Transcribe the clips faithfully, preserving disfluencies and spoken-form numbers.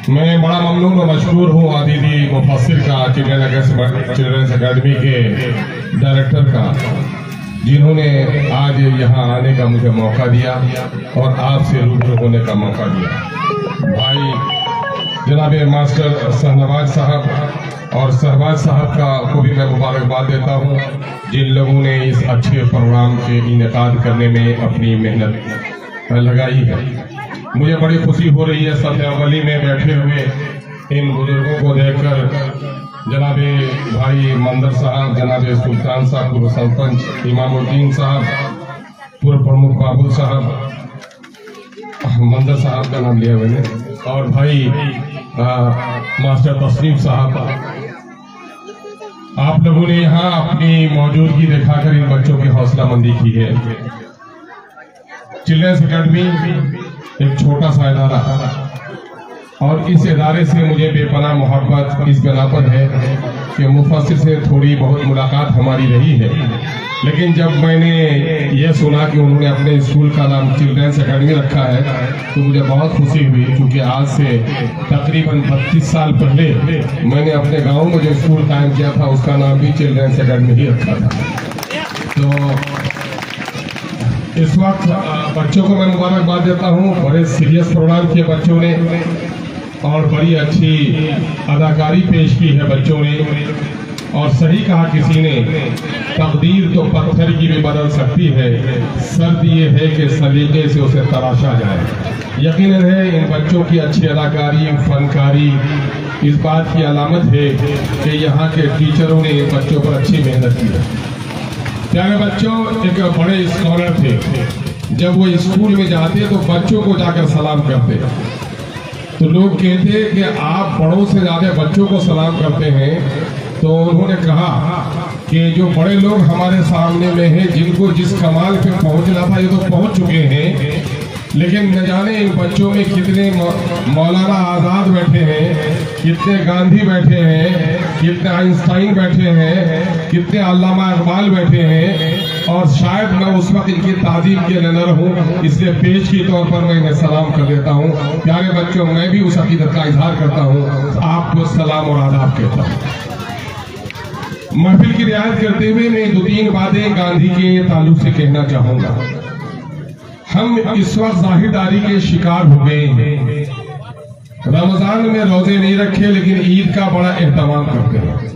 मैं बड़ा ममनून और मशहूर हूँ आदिदी मुफस्सिर का, चिल्ड्रंस अकेडमी के डायरेक्टर का, जिन्होंने आज यहाँ आने का मुझे मौका दिया और आपसे रूबरू होने का मौका दिया। भाई जनाब मास्टर शहनवाज साहब और शहबाज साहब का को भी मैं मुबारकबाद देता हूँ, जिन लोगों ने इस अच्छे प्रोग्राम के इनेकाद करने में अपनी मेहनत लगाई है। मुझे बड़ी खुशी हो रही है सत्यावली में बैठे हुए इन बुजुर्गों को देखकर। जनाबे भाई मंदर साहब, जनाबे सुल्तान साहब, पूर्व सरपंच इमामुद्दीन साहब, पूर्व प्रमुख बाबुल साहब, मंदर साहब का नाम लिया मैंने, और भाई आ, मास्टर तस्लीम साहब, आप लोगों ने यहाँ अपनी मौजूदगी दिखाकर इन बच्चों की हौसला मंदी की है। चिल्ड्रंस अकेडमी एक छोटा सा इदारा और इस इदारे से मुझे बेपनाह मोहब्बत इस बिना पर है कि मुफस्सिर से थोड़ी बहुत मुलाकात हमारी रही है, लेकिन जब मैंने ये सुना कि उन्होंने अपने स्कूल का नाम चिल्ड्रंस अकेडमी रखा है तो मुझे बहुत खुशी हुई, क्योंकि आज से तकरीबन बत्तीस साल पहले मैंने अपने गांव में जो स्कूल कायम किया था उसका नाम भी चिल्ड्रंस अकेडमी ही रखा था। तो इस वक्त बच्चों को मैं मुबारकबाद देता हूँ। बड़े सीरियस प्रोग्राम किए बच्चों ने और बड़ी अच्छी अदाकारी पेश की है बच्चों ने, और सही कहा किसी ने, तकदीर तो पत्थर की भी बदल सकती है, शर्त ये है कि सलीके से उसे तराशा जाए। यकीनन है इन बच्चों की अच्छी अदाकारी, फनकारी इस बात की अलामत है कि यहाँ के टीचरों ने इन बच्चों पर अच्छी मेहनत की है। प्यारे बच्चों, एक बड़े स्कॉलर थे, जब वो स्कूल में जाते तो बच्चों को जाकर सलाम करते, तो लोग कहते कि आप बड़ों से ज्यादा बच्चों को सलाम करते हैं। तो उन्होंने कहा कि जो बड़े लोग हमारे सामने में हैं, जिनको जिस कमाल पे पहुंचना था ये तो पहुंच चुके हैं, लेकिन न जाने इन बच्चों में कितने मौलाना आजाद बैठे हैं, कितने गांधी बैठे हैं, कितने आइंस्टाइन बैठे हैं, कितने अल्लामा इकबाल बैठे हैं, और शायद मैं उस वक्त इनकी ताजीम के लिए न रहूं, इसलिए पेश के तौर पर मैं इन्हें सलाम कर देता हूं। प्यारे बच्चों, मैं भी उस अकीदत का इजहार करता हूं, आपको सलाम और आदाब कहता हूं। महफिल की रियायत करते हुए मैं दो तीन बातें गांधी के ताल्लुक से कहना चाहूंगा। हम इस वक्त जाहिरदारी के शिकार हो गए हैं। रमजान में रोजे नहीं रखे, लेकिन ईद का बड़ा एहतमाम करते हैं।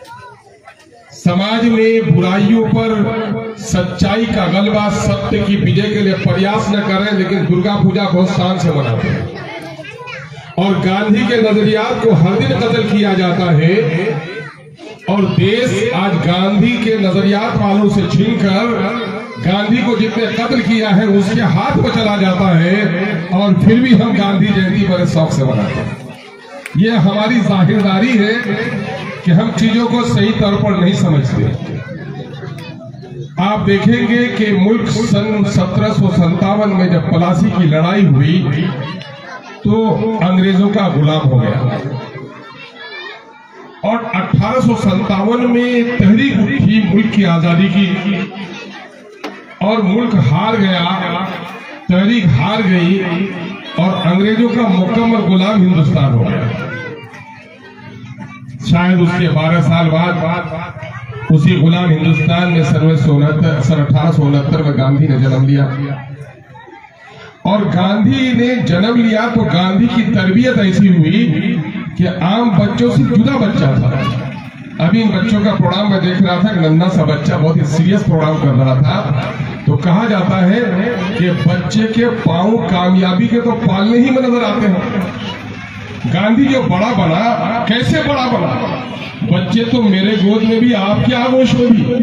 समाज में बुराइयों पर सच्चाई का गलबा, सत्य की विजय के लिए प्रयास न करें, लेकिन दुर्गा पूजा बहुत शान से मनाते हैं। और गांधी के नजरियात को हर दिन कत्ल किया जाता है, और देश आज गांधी के नजरियात वालों से छीनकर गांधी को जितने कत्ल किया है उसके हाथ पर चला जाता है, और फिर भी हम गांधी जयंती बड़े शौक से मनाते हैं। ये हमारी जाहिरदारी है कि हम चीजों को सही तौर पर नहीं समझते। आप देखेंगे कि मुल्क सन सत्रह सौ संतावन में जब पलासी की लड़ाई हुई तो अंग्रेजों का गुलाम हो गया, और अठारह सौ संतावन में तहरीक उठी मुल्क की आजादी की, और मुल्क हार गया, तहरीक हार गई, और अंग्रेजों का मुकम्मल गुलाम हिंदुस्तान हो गया। शायद उसके बारह साल बाद उसी गुलाम हिंदुस्तान में सन सन अठारह सौ उनहत्तर में गांधी ने जन्म लिया, और गांधी ने जन्म लिया तो गांधी की तरबियत ऐसी हुई कि आम बच्चों से जुदा बच्चा था। अभी इन बच्चों का प्रोग्राम मैं देख रहा था, नन्हा सा बच्चा बहुत ही सीरियस प्रोग्राम कर रहा था, तो कहा जाता है कि बच्चे के पांव कामयाबी के तो पालने ही में नजर आते हैं। गांधी जो बड़ा बना, कैसे बड़ा बना? बच्चे तो मेरे गोद में भी आपकी आगोश में भी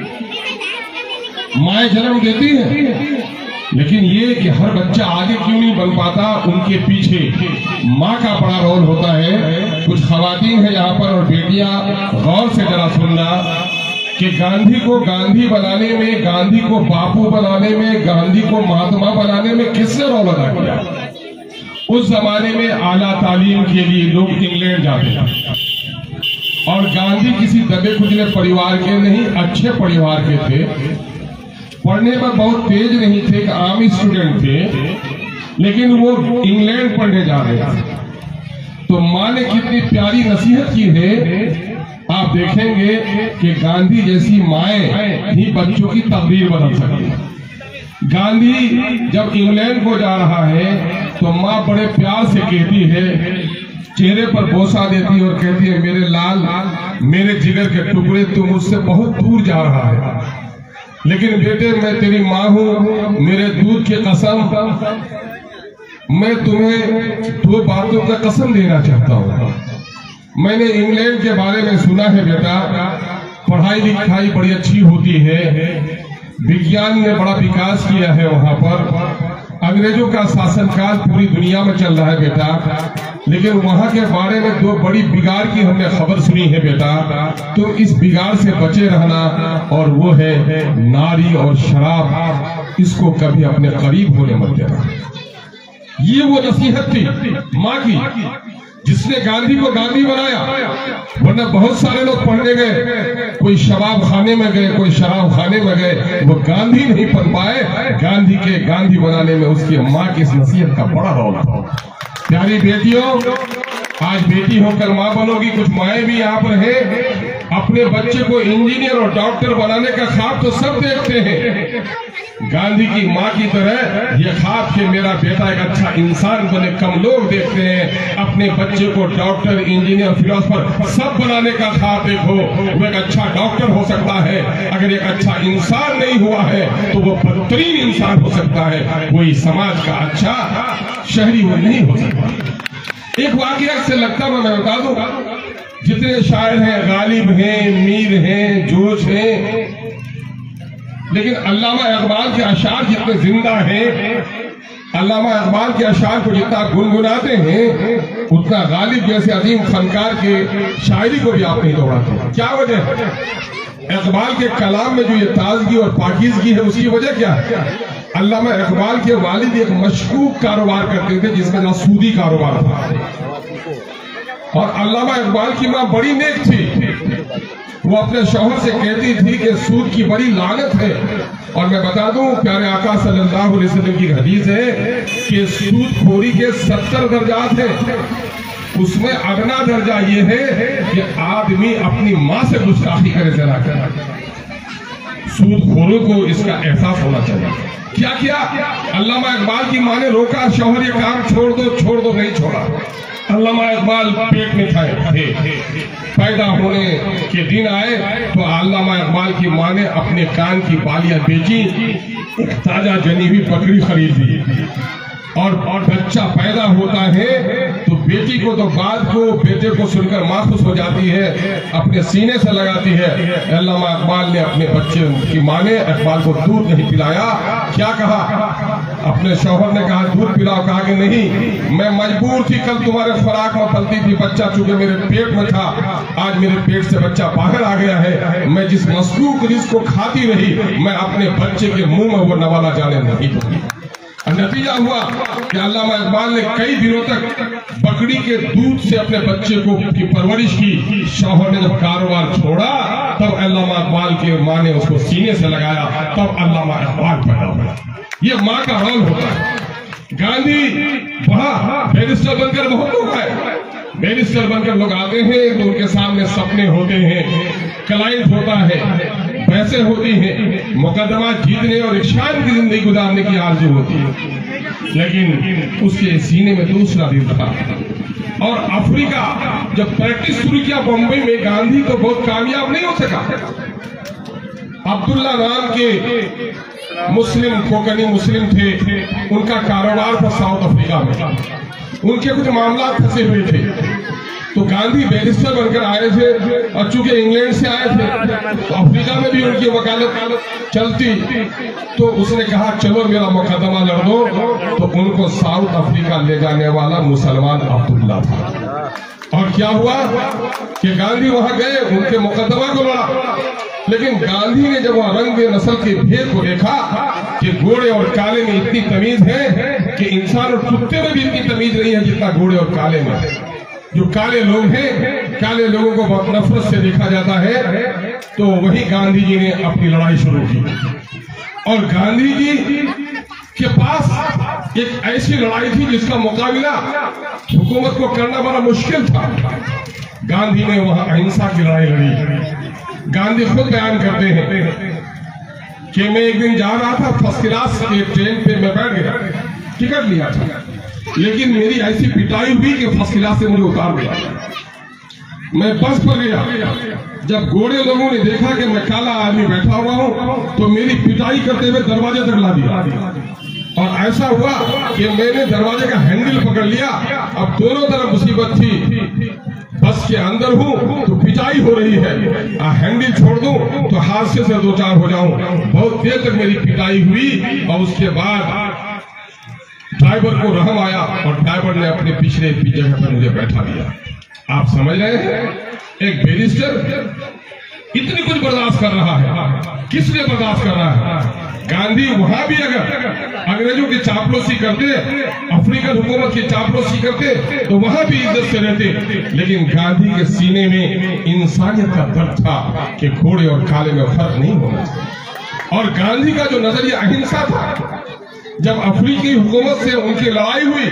माए जन्म देती है, लेकिन ये कि हर बच्चा आगे क्यों नहीं बन पाता, उनके पीछे माँ का बड़ा रोल होता है। कुछ खवातीन है यहाँ पर और बेटियां, गौर से जरा सुनना कि गांधी को गांधी बनाने में, गांधी को बापू बनाने में, गांधी को महात्मा बनाने में किसने रोल अदा किया? उस जमाने में आला तालीम के लिए लोग इंग्लैंड जाते थे, और गांधी किसी दबे कुचले परिवार के नहीं, अच्छे परिवार के थे। पढ़ने में बहुत तेज नहीं थे, एक आम स्टूडेंट थे, लेकिन वो इंग्लैंड पढ़ने जा रहे थे। तो माँ ने कितनी प्यारी नसीहत की है। आप देखेंगे कि गांधी जैसी माएं ही बच्चों की तकदीर बदल सकती है। गांधी जब इंग्लैंड को जा रहा है तो माँ बड़े प्यार से कहती है, चेहरे पर बोसा देती है और कहती है, मेरे लाल, मेरे जिगर के टुकड़े, तू मुझसे बहुत दूर जा रहा है, लेकिन बेटे मैं तेरी माँ हूँ, मेरे दूध की कसम, मैं तुम्हें दो बातों का कसम देना चाहता हूँ। मैंने इंग्लैंड के बारे में सुना है बेटा, पढ़ाई लिखाई बड़ी अच्छी होती है, विज्ञान ने बड़ा विकास किया है वहाँ पर, अंग्रेजों का शासनकाल पूरी दुनिया में चल रहा है बेटा, लेकिन वहाँ के बारे में दो बड़ी बिगाड़ की हमने खबर सुनी है बेटा, तो इस बिगाड़ से बचे रहना, और वो है नारी और शराब, इसको कभी अपने करीब होने मत देना। ये वो नसीहत थी माँ की जिसने गांधी को गांधी बनाया। वरना बहुत सारे लोग पढ़ने गए, कोई शराब खाने में गए, कोई शराब खाने में गए, वो गांधी नहीं बन पाए। गांधी के गांधी बनाने में उसकी माँ की इस नसीहत का बड़ा रोल था। प्यारी बेटियों, आज बेटी होकर माँ बनोगी। कुछ माएँ भी यहाँ पर है, अपने बच्चे को इंजीनियर और डॉक्टर बनाने का ख्वाब तो सब देखते हैं, गांधी की माँ की तरह ये ख्वाब कि मेरा बेटा एक अच्छा इंसान बने कम लोग देखते हैं। अपने बच्चे को डॉक्टर, इंजीनियर, फिलोसफर सब बनाने का ख्वाब देखो। वो एक अच्छा डॉक्टर हो सकता है, अगर एक अच्छा इंसान नहीं हुआ है तो वो बदतरीन इंसान हो सकता है, कोई समाज का अच्छा शहरी वो नहीं हो सकता। एक वाकया से लगता है, मैं बता दूं, जितने शायर हैं, गालिब हैं, मीर हैं, जोश हैं, लेकिन अल्लामा इकबाल के अशार जितने जिंदा हैं, अल्लामा इकबाल के अशार को जितना गुनगुनाते हैं, उतना गालिब जैसे अजीम फनकार के शायरी को भी आप नहीं दौड़ाते। क्या वजह है? इकबाल के कलाम में जो ये ताजगी और पाकीज़गी है, उसकी वजह क्या है? अल्लामा इकबाल के वालिद एक मशकूक कारोबार करते थे जिसमें नासूदी कारोबार था, और अल्लामा इकबाल की माँ बड़ी नेक थी। वो अपने शौहर से कहती थी कि सूद की बड़ी लानत है। और मैं बता दूं, प्यारे आका सल्लल्लाहु अलैहि वसल्लम की हदीस है कि सूदखोरी के सत्तर दर्जात हैं, उसमें अगला दर्जा ये है कि आदमी अपनी माँ से गुस्ताखी करे जरा कर। सूदखोरों को इसका एहसास होना चाहिए। क्या किया अल्लामा इकबाल की माँ ने रोका, शौहर ये काम छोड़ दो, छोड़ दो, नहीं छोड़ा। अल्लामा इकबाल पेट में थे, पैदा होने के दिन आए तो अल्लामा इकबाल की माँ ने अपने कान की बालियां बेची, एक ताजा जनी हुई बकरी खरीदी, और और बच्चा पैदा होता है तो बेटी को तो बात को, बेटे को सुनकर माँ खुश हो जाती है, अपने सीने से लगाती है। अल्लामा इकबाल ने अपने बच्चे की माँ ने इकबाल को दूध नहीं पिलाया। क्या कहा? अपने शौहर ने कहा दूध पिलाओ, कहा कि नहीं, मैं मजबूर थी, कल तुम्हारे खुराक में पलती थी, बच्चा चूंकि मेरे पेट में था, आज मेरे पेट से बच्चा बाहर आ गया है, मैं जिस मसलूक जिसको खाती रही, मैं अपने बच्चे के मुंह में वो नवाला जाने नहीं दूंगी। नतीजा हुआ कि अल्लामा इकबाल ने कई दिनों तक बकरी के दूध से अपने बच्चे को की परवरिश की। शौहर ने जब कारोबार छोड़ा तब अल्लामा इकबाल के माँ ने उसको सीने से लगाया, तब अल्लामा इकबाल पैदा हुआ। ये माँ का रोल होता है। गांधी वहां बैरिस्टर बनकर बहुत लोग आए, बैरिस्टर बनकर लोग आते हैं तो उनके सामने सपने होते हैं, क्लाइंट होता है, पैसे होती हैं, मुकदमा जीतने और एक शान की जिंदगी गुजारने की आरज़ू होती है, लेकिन उसके सीने में दूसरा दिल था। और अफ्रीका जब प्रैक्टिस शुरू किया बम्बई में, गांधी तो बहुत कामयाब नहीं हो सका। अब्दुल्ला नाम के मुस्लिम, कोकनी मुस्लिम थे, उनका कारोबार था साउथ अफ्रीका में, उनके कुछ मामला फंसे हुए थे, तो गांधी बैरिस्टर बनकर आए थे, और चूंकि इंग्लैंड से आए थे तो अफ्रीका में भी उनकी वकालत चलती, तो उसने कहा चलो मेरा मुकदमा लड़ दो। तो उनको साउथ अफ्रीका ले जाने वाला मुसलमान अब्दुल्ला था। और क्या हुआ कि गांधी वहां गए, उनके मुकदमा को लड़ा, लेकिन गांधी ने जब वह रंग नस्ल के भेद को देखा कि गोरे और काले में इतनी तमीज है कि इंसान और कुत्ते में भी इतनी तमीज नहीं है जितना गोरे और काले में। जो काले लोग हैं, काले लोगों को बहुत नफरत से देखा जाता है, तो वही गांधी जी ने अपनी लड़ाई शुरू की। और गांधी जी के पास एक ऐसी लड़ाई थी जिसका मुकाबला हुकूमत को करना बड़ा मुश्किल था। गांधी ने वहां अहिंसा की लड़ाई लड़ी। गांधी खुद बयान करते हैं कि मैं एक दिन जा रहा था, फर्स्ट क्लास के ट्रेन पे मैं बैठ गया, टिकट लिया था, लेकिन मेरी ऐसी पिटाई हुई कि फर्स्ट क्लास से मुझे उतार दिया। मैं बस पर गया, जब गोरे लोगों ने देखा कि मैं काला आदमी बैठा हुआ हूं तो मेरी पिटाई करते हुए दरवाजे तक ला दिया। और ऐसा हुआ कि मैंने दरवाजे का हैंडल पकड़ लिया। अब दोनों तरफ मुसीबत थी, बस के अंदर हूं तो पिटाई हो रही है, हैंडल छोड़ दूं तो हादसे से दो चार हो जाऊं। बहुत देर तक मेरी पिटाई हुई और उसके बाद ड्राइवर को रहम आया और ड्राइवर ने अपने पिछले जगह पर मुझे बैठा दिया। आप समझ रहे हैं, एक बैरिस्टर इतनी कुछ बर्दाश्त कर रहा है, किस लिए बर्दाश्त कर रहा है? गांधी वहां भी अगर अंग्रेजों की चापलूसी करते, अफ्रीकन हुकूमत की चापलूसी करते तो वहां भी इज्जत से रहते, लेकिन गांधी के सीने में इंसानियत का दर्द था कि घोड़े और काले में फर्क नहीं होना चाहिए। और गांधी का जो नजरिया अहिंसा था, जब अफ्रीकी हुकूमत से उनकी लड़ाई हुई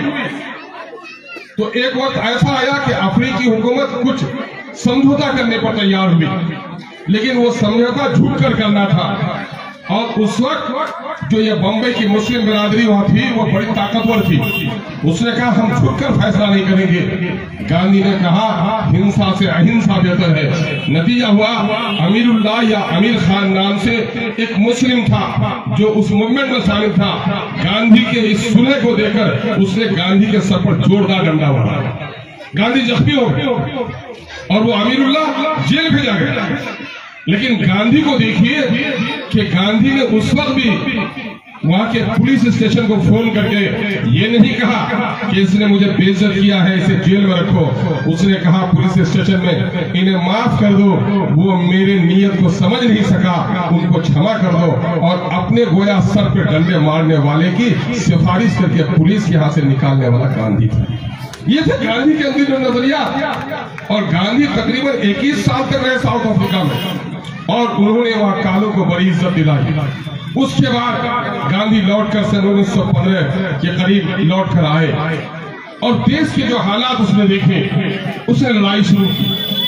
तो एक वक्त ऐसा आया कि अफ्रीकी हुकूमत कुछ समझौता करने पर तैयार हुई, लेकिन वो समझौता झुक कर करना था। और उस वक्त जो ये बम्बई की मुस्लिम बिरादरी वहां थी वो बड़ी ताकतवर थी। उसने कहा हम झुककर फैसला नहीं करेंगे। गांधी ने कहा हिंसा से अहिंसा बेहतर है। नतीजा हुआ अमीरुल्लाह या अमीर खान नाम से एक मुस्लिम था जो उस मूवमेंट में शामिल था। गांधी के इस सुलह को देकर उसने गांधी के सर पर जोरदार डंडा मारा। गांधी जख्मी हो गए और वो अमीरुल्लाह जेल भेजा गया। लेकिन गांधी को देखिए कि गांधी ने उस वक्त भी वहां के पुलिस स्टेशन को फोन करके ये नहीं कहा कि इसने मुझे बेइज्जत किया है, इसे जेल में रखो। उसने कहा पुलिस स्टेशन में इन्हें माफ कर दो, वो मेरे नियत को समझ नहीं सका, उनको क्षमा कर दो। और अपने गोया सर पे डंडे मारने वाले की सिफारिश करके पुलिस के हाथ से निकालने वाला गांधी था। ये थे गांधी के अंदर जो नजरिया। और गांधी तकरीबन इक्कीस साल तक रहे साउथ अफ्रीका में और उन्होंने वहां कालों को बड़ी इज्जत दिलाई। उसके बाद गांधी लौटकर सन उन्नीस सौ पंद्रह के करीब लौट कर आए और देश के जो हालात उसने देखे, उसने लड़ाई शुरू की।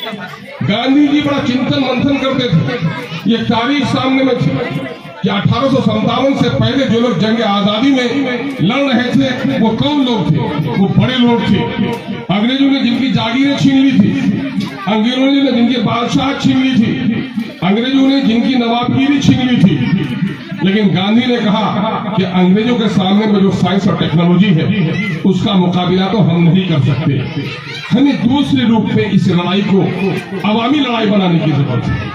गांधी जी बड़ा चिंतन मंथन करते थे। ये तारीख सामने में थी कि अठारह सौ संतावन से पहले जो लोग जंग आजादी में लड़ रहे थे वो कौन लोग थे? वो बड़े लोग थे। अंग्रेजों ने जिनकी जागीरें छीन ली थी, अंग्रेजों ने जिनकी बादशाह छीन ली थी, अंग्रेजों ने जिनकी नवाबगिरी छीन ली थी। लेकिन गांधी ने कहा कि अंग्रेजों के सामने में जो साइंस और टेक्नोलॉजी है उसका मुकाबला तो हम नहीं कर सकते। हमें दूसरे रूप में इस लड़ाई को अवामी लड़ाई बनाने की जरूरत है।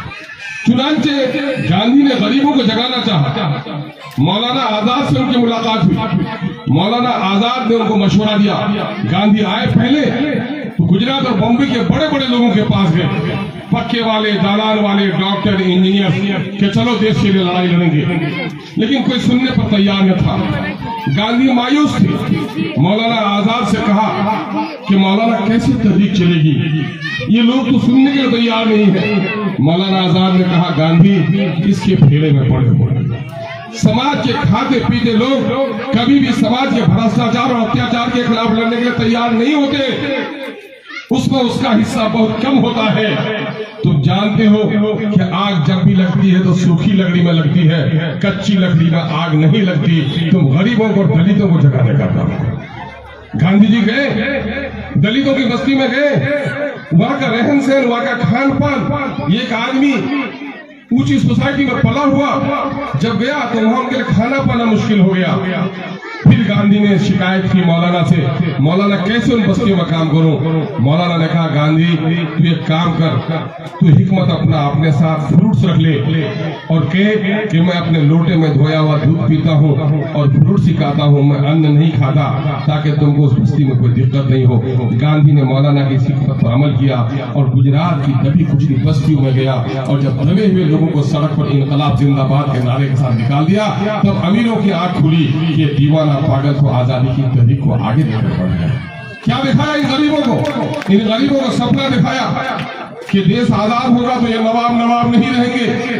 चुनांचे गांधी ने गरीबों को जगाना चाहा। मौलाना आजाद से उनकी मुलाकात हुई। मौलाना आजाद ने उनको मशवरा दिया। गांधी आए पहले तो गुजरात और बॉम्बे के बड़े बड़े लोगों के पास गए, पक्के वाले, दालान वाले, डॉक्टर, इंजीनियर, कि चलो देश के लिए लड़ाई लड़ेंगे। लेकिन कोई सुनने पर तैयार न था। गांधी मायूस थे। मौलाना आजाद से कहा कि मौलाना कैसे तहरीक चलेगी, ये लोग तो सुनने के लिए तैयार नहीं है। मौलाना आजाद ने कहा गांधी किसके फेरे में पड़े हो? समाज के खाते पीते लोग कभी भी समाज के भ्रष्टाचार और अत्याचार के खिलाफ लड़ने के लिए तैयार नहीं होते। उसमें उसका हिस्सा बहुत कम होता है। तुम जानते हो कि आग जब भी लगती है तो सूखी लकड़ी में लगती है, कच्ची लकड़ी में आग नहीं लगती। तुम गरीबों को, दलितों को जगाने का काम करो। गांधी जी गए, दलितों की बस्ती में गए, वहां का रहन सहन, वहां का खान पान, एक आदमी ऊंची सोसाइटी में पला हुआ जब गया तो वहां उनके लिए खाना पाना मुश्किल हो गया। फिर गांधी ने शिकायत की मौलाना से, मौलाना कैसे उन बस्तियों में काम करूं? मौलाना ने कहा गांधी तू एक काम कर, तू हिकमत अपना अपने साथ फ्रूट्स रख ले और कहे कि मैं अपने लोटे में धोया हुआ दूध पीता हूं और फ्रूट्स ही खाता हूं, मैं अन्न नहीं खाता, ताकि तुमको उस बस्ती में कोई दिक्कत नहीं हो। गांधी ने मौलाना की हिकमत पर अमल किया और गुजरात की दबी कुचली बस्तियों में गया और जब दबे हुए लोगों को सड़क पर इनकलाब जिंदाबाद के नारे के साथ निकाल दिया तब अमीरों की आंख खुली कि दीवाना पागल को आजादी की तहरीक को आगे लेकर बढ़ गया। क्या दिखाया इन गरीबों को? इन गरीबों को सपना दिखाया कि देश आजाद होगा तो ये नवाब नवाब नहीं रहेंगे,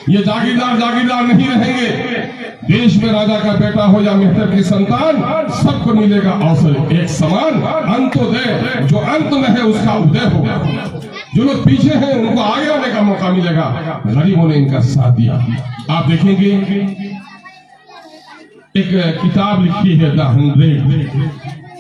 ये जागीरदार जागीरदार नहीं रहेंगे। देश में राजा का बेटा हो या मेहतर की संतान, सबको मिलेगा अवसर एक समान। अंत्योदय जो अंत में है उसका उदय होगा। जो लोग पीछे हैं उनको आगे आने का मौका मिलेगा। गरीबों ने इनका साथ दिया। आप देखेंगे एक किताब लिखी है द हंड्रेड,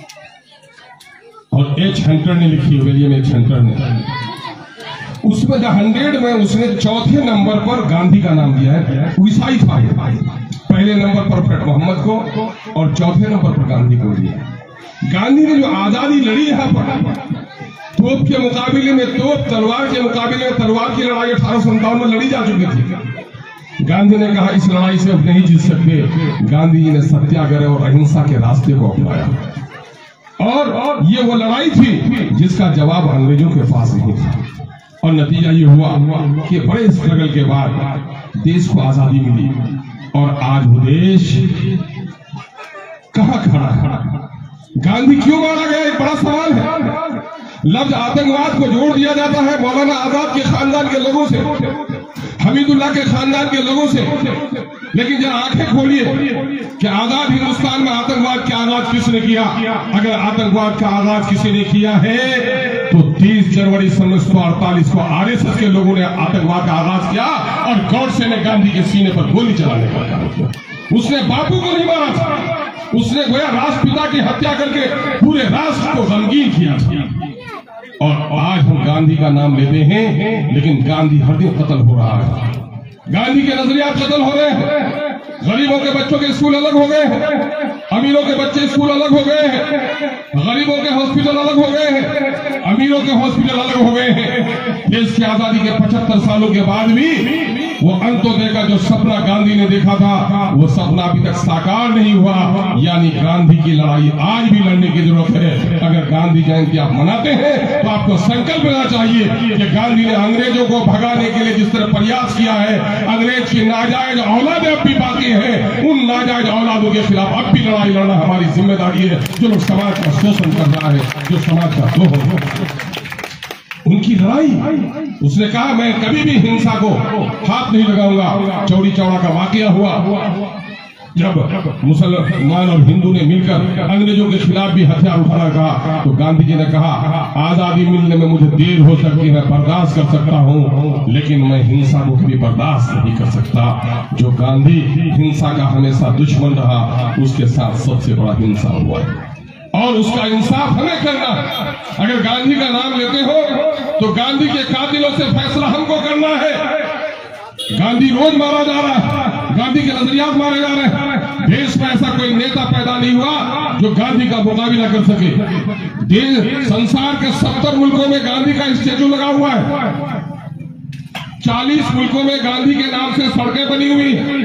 और एच हंटर ने लिखी है, विलियम एच हंटर ने। उसमें द हंड्रेड में उसने चौथे नंबर पर गांधी का नाम दिया है। ईसाई था, पहले नंबर पर प्रोफेट मोहम्मद को और चौथे नंबर पर गांधी को दिया। गांधी ने जो आजादी लड़ी यहाँ पर, तोप के मुकाबले में तोप, तलवार के मुकाबले में तलवार की लड़ाई अठारह सौ संतावन में लड़ी जा चुकी थी। गांधी ने कहा इस लड़ाई से अब नहीं जीत सकते। गांधी जी ने सत्याग्रह और अहिंसा के रास्ते को अपनाया, और ये वो लड़ाई थी जिसका जवाब अंग्रेजों के पास नहीं था। और नतीजा ये हुआ कि बड़े स्ट्रगल के बाद देश को आजादी मिली, और आज वो देश कहां खड़ा है? गांधी क्यों मारा गया, एक बड़ा सवाल है। लफ्ज आतंकवाद को जोड़ दिया जाता है मौलाना आजाद के खानदान के लोगों से, हमीदुल्लाह के खानदान के लोगों से। लेकिन जरा आंखें खोलिए कि आजाद हिंदुस्तान में आतंकवाद का आगाज किसने किया? अगर आतंकवाद का आगाज किसी ने किया है तो तीस जनवरी सन उन्नीस सौ अड़तालीस को आरएसएस के लोगों ने आतंकवाद का आगाज किया, और गॉडसे ने गांधी के सीने पर गोली चलाने का काम किया। उसने बापू को नहीं मारा था, उसने गोया राष्ट्रपिता की हत्या करके पूरे राष्ट्र को गमगीन किया था। और आज हम गांधी का नाम लेते हैं, लेकिन गांधी हर दिन कत्ल हो रहा है। गांधी के नजरियात कत्ल हो रहे हैं। गरीबों के बच्चों के स्कूल अलग हो गए हैं, अमीरों के बच्चे स्कूल अलग हो गए हैं, गरीबों के हॉस्पिटल अलग हो गए हैं, अमीरों के हॉस्पिटल अलग हो गए हैं। देश की आजादी के पचहत्तर सालों के बाद भी वो अंत्योदय का जो सपना गांधी ने देखा था, वो सपना अभी तक साकार नहीं हुआ। यानी गांधी की लड़ाई आज भी लड़ने की जरूरत है। अगर गांधी जयंती आप मनाते हैं तो आपको संकल्प लेना चाहिए कि गांधी ने अंग्रेजों को भगाने के लिए जिस तरह प्रयास किया है, अंग्रेज की नाजायज औलादें अब भी बाकी है, उन नाजायज औलादों के खिलाफ अब भी लड़ाई लड़ना हमारी जिम्मेदारी है। जो लोग समाज का शोषण कर रहा है, जो समाज का द्रोह है, उनकी लड़ाई। उसने कहा मैं कभी भी हिंसा को हाथ नहीं लगाऊंगा। चौड़ी चौड़ा का वाकया हुआ जब मुसलमान और हिंदू ने मिलकर अंग्रेजों के खिलाफ भी हथियार उठाना कहा, तो गांधी जी ने कहा आजादी मिलने में मुझे देर हो सकती है, बर्दाश्त कर सकता हूं, लेकिन मैं हिंसा को कभी बर्दाश्त नहीं कर सकता। जो गांधी हिंसा का हमेशा दुश्मन रहा, उसके साथ सबसे बड़ा हिंसा हुआ है, और उसका इंसाफ हमें करना है। अगर गांधी का नाम लेते हो तो गांधी के कातिलों से फैसला हमको करना है। गांधी रोज मारा जा रहा है, गांधी के नजरियात मारे जा रहे हैं। देश में ऐसा कोई नेता पैदा नहीं हुआ जो गांधी का मुकाबला कर सके। देश संसार के सत्तर मुल्कों में गांधी का स्टेचू लगा हुआ है, चालीस मुल्कों में गांधी के नाम से सड़कें बनी हुई हैं।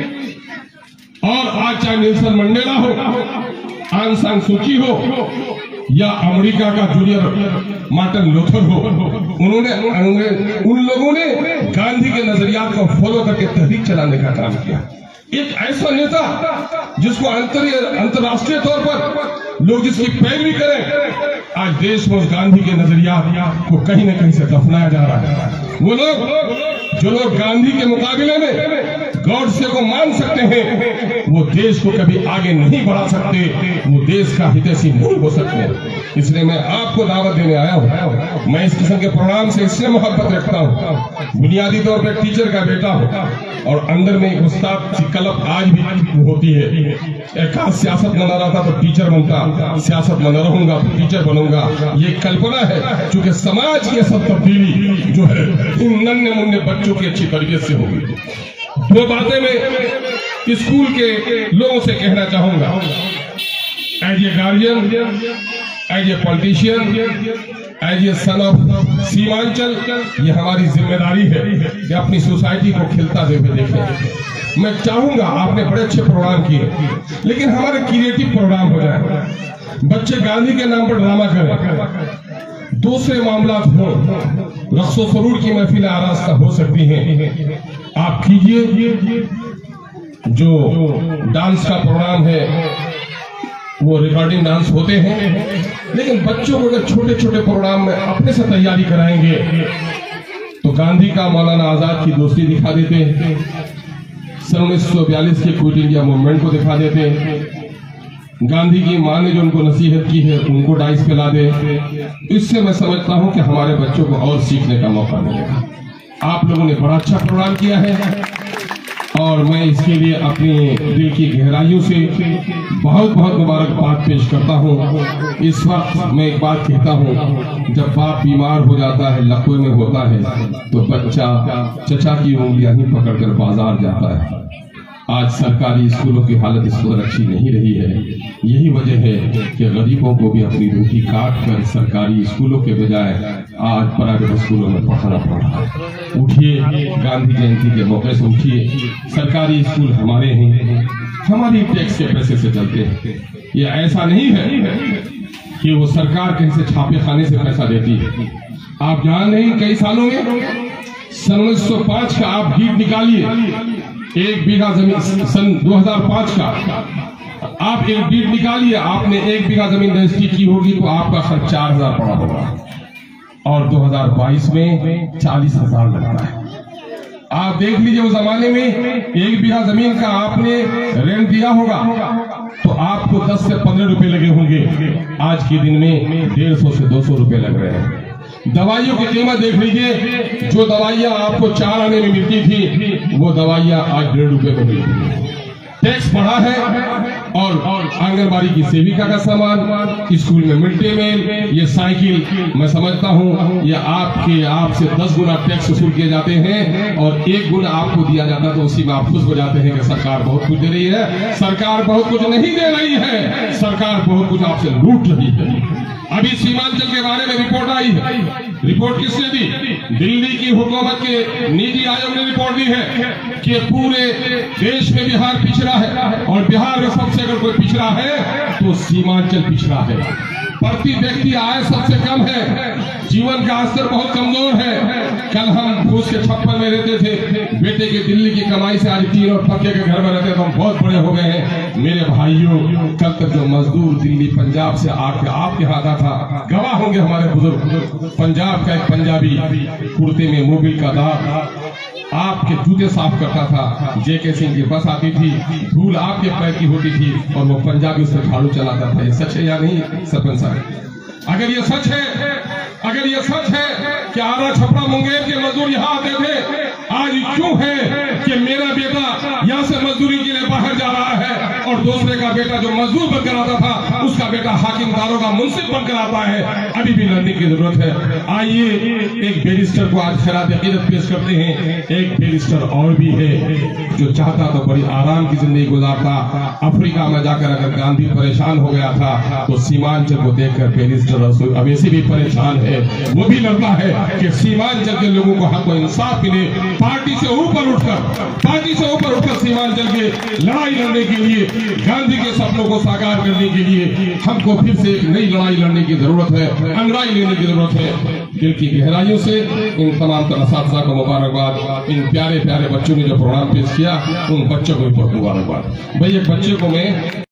और आज चाहे नेल्सन मंडेला हो, आंग सान सूची हो, या अमेरिका का जूनियर मार्टिन लूथर हो, उन्होंने उन लोगों ने गांधी के नजरियात को फॉलो करके तहरीक चलाने का काम किया। एक ऐसा नेता जिसको अंतर्राष्ट्रीय तौर पर लोग जिसकी पैरवी करें, आज देश में गांधी के नजरियात को कहीं न कहीं से दफनाया जा रहा है। वो लोग जो लोग गांधी के मुकाबले में गॉडसे को मान सकते हैं, वो देश को कभी आगे नहीं बढ़ा सकते, वो देश का हितैषी नहीं हो सकते। इसलिए मैं आपको दावत देने आया हूँ। मैं इस किस्म के प्रोग्राम से इसलिए मोहब्बत रखता हूँ, बुनियादी तौर पर टीचर का बेटा हूँ, और अंदर में एक उस्ताद की कलप आज भी होती है। एक सियासत बना रहा था तो टीचर बनता, सियासत बना रहूंगा तो टीचर बनूंगा, ये कल्पना है। क्योंकि समाज की सब तब्दीली जो है इन नन्हे मुन्ने बच्चों की अच्छी तरबियत से होगी। दो बातें मैं स्कूल के लोगों से कहना चाहूंगा, as a guardian, as a politician, as a son of Seemanchal, ये हमारी जिम्मेदारी है कि अपनी सोसाइटी को खिलता हुए देखें। मैं चाहूंगा, आपने बड़े अच्छे प्रोग्राम किए, लेकिन हमारे क्रिएटिव प्रोग्राम हो जाए। बच्चे गांधी के नाम पर ड्रामा करें, दूसरे मामला हो, रक्सो सरूर की महफिल आरास्ता हो सकती हैं, आप कीजिए। जो डांस का प्रोग्राम है वो रिकॉर्डिंग डांस होते हैं, लेकिन बच्चों को अगर छोटे छोटे प्रोग्राम में अपने से तैयारी कराएंगे तो गांधी का मौलाना आजाद की दोस्ती दिखा देते हैं, सन उन्नीस सौ बयालीस के क्विट इंडिया मूवमेंट को दिखा देते, गांधी की मां ने जो उनको नसीहत की है उनको डाइस पे ला दे। इससे मैं समझता हूं कि हमारे बच्चों को और सीखने का मौका मिलेगा। आप लोगों ने बड़ा अच्छा प्रोग्राम किया है और मैं इसके लिए अपनी दिल की गहराइयों से बहुत बहुत मुबारकबाद पेश करता हूं। इस वक्त मैं एक बात कहता हूं, जब बाप बीमार हो जाता है, लकवे में होता है, तो बच्चा चचा की उंगलियां ही पकड़कर बाजार जाता है। आज सरकारी स्कूलों की हालत इस कदर अच्छी नहीं रही है। यही वजह है कि गरीबों को भी अपनी रोटी काट कर सरकारी स्कूलों के बजाय आज प्राइवेट स्कूलों में पढ़ाना पड़ रहा है। उठिए, गांधी जयंती के मौके से उठिए। सरकारी स्कूल हमारे हैं, हमारी टैक्स के पैसे से चलते हैं। ये ऐसा नहीं है कि वो सरकार कहीं से छापे खाने से पैसा देती है। आप जान नहीं, कई सालों में सन उन्नीस सौ पांच का आप गीत निकालिए, एक बीघा जमीन सन दो हज़ार पांच का आप एक बीट निकालिए, आपने एक बीघा जमीन रजिस्ट्री की होगी तो आपका खर्च चार हजार पड़ा होगा और दो हज़ार बाईस में चालीस हजार लगता है। आप देख लीजिए, उस जमाने में एक बीघा जमीन का आपने रेंट दिया होगा तो आपको दस से पंद्रह रुपए लगे होंगे। आज के दिन में डेढ़ सौ से दो सौ रुपए लग रहे हैं। दवाइयों की कीमत देख लीजिए, जो दवाइयां आपको चार आने में मिलती थी वो दवाइयां आज डेढ़ रुपए में मिलती है। टैक्स बढ़ा है और, और आंगनबाड़ी की सेविका का सामान, स्कूल में मिड डे मील, ये साइकिल, मैं समझता हूँ ये आपके आपसे दस गुना टैक्स वसूल किए जाते हैं और एक गुना आपको दिया जाता, तो उसी में आप खुश हो जाते हैं कि सरकार बहुत कुछ दे रही है। सरकार बहुत कुछ नहीं दे रही है, सरकार बहुत कुछ आपसे लूट रही है। अभी सीमांचल के बारे में रिपोर्ट आई है। रिपोर्ट किसने दी? दिल्ली की हुकूमत के नीति आयोग ने रिपोर्ट दी है कि पूरे देश में बिहार पिछड़ा है और बिहार में सबसे अगर कोई पिछड़ा है तो सीमांचल पिछड़ा है। प्रति व्यक्ति आय सबसे कम है, जीवन का स्तर बहुत कमजोर है। कल हम फूस के छप्पर में रहते थे, बेटे की दिल्ली की कमाई से आज तीन और पक्के के घर में रहते तो हम बहुत बड़े हो गए हैं। मेरे भाइयों, कल तक जो मजदूर दिल्ली पंजाब से आके आपके यहाँ आता था, गवाह होंगे हमारे बुजुर्ग, पंजाब का एक पंजाबी कुर्ते में मोबिल का दाग आपके जूते साफ करता था। जेके सिंह की बस आती थी, धूल आपके पैर की होती थी और वो पंजाबी उसमें झाड़ू चलाता था। ये सच है या नहीं सरपंच साहब? अगर ये सच है, अगर ये सच है कि आरा छपरा मुंगेर के मजदूर यहाँ आते थे, आज क्यों है कि मेरा बेटा यहाँ से मजदूरी के लिए बाहर जा रहा है और दूसरे का बेटा जो मजदूर बनकर आता था उसका बेटा हाकिम दारोगा मुंसिफ बनकर आता है? अभी भी लड़ने की जरूरत है। आइए, एक बैरिस्टर को आज खिरात अकीदत पेश करते हैं। एक बैरिस्टर और भी है जो चाहता तो बड़ी आराम की जिंदगी गुजारता। अफ्रीका में जाकर अगर गांधी परेशान हो गया था तो सीमांचल को देखकर बैरिस्टर अवैसी भी परेशान है। वो भी लड़ता है कि सीमांचल के लोगों को हक व इंसाफ मिले। पार्टी से ऊपर उठकर पार्टी से ऊपर उठकर सीमांचल के लड़ाई लड़ने के लिए, गांधी के सपनों को साकार करने के लिए हमको फिर से एक नई लड़ाई लड़ने की जरूरत है, अंगड़ाई लेने की जरूरत है। दिल की गहराइयों से इन तमाम तरह को मुबारकबाद। इन प्यारे प्यारे बच्चों ने जो प्रोग्राम पेश किया उन बच्चों को भी बहुत मुबारकबाद। भाई, एक बच्चे को मैं